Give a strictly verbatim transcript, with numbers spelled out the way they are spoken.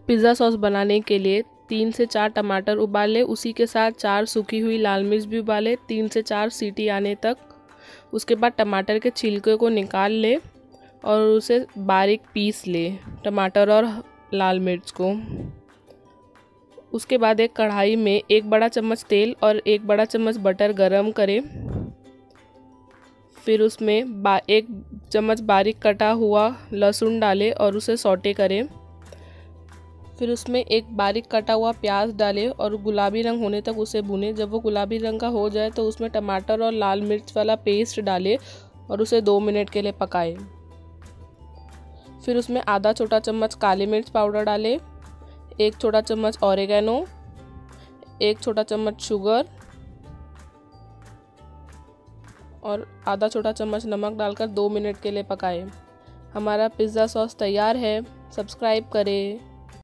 Pizza sauce बनाने के लिए तीन से चार टमाटर उबाले, उसी के साथ चार सूखी हुई लाल मिर्च भी उबाले तीन से चार सीटी आने तक। उसके बाद टमाटर के छिलके को निकाल ले और उसे बारीक पीस ले, टमाटर और लाल मिर्च को। उसके बाद एक कढ़ाई में एक बड़ा चम्मच तेल और एक बड़ा चम्मच बटर गरम करें। फिर उसमें बा एक चम्मच बारीक कटा हुआ लहसुन डालें और उसे सौटे करें। फिर उसमें एक बारीक कटा हुआ प्याज डालें और गुलाबी रंग होने तक उसे भूनें। जब वो गुलाबी रंग का हो जाए तो उसमें टमाटर और लाल मिर्च वाला पेस्ट डालें और उसे दो मिनट के लिए पकाएं। फिर उसमें आधा छोटा चम्मच काली मिर्च पाउडर डालें, एक छोटा चम्मच ऑरिगेनो, एक छोटा चम्मच शुगर और आधा छोटा चम्मच नमक डालकर दो मिनट के लिए पकाएं। हमारा पिज़्ज़ा सॉस तैयार है। सब्सक्राइब करें।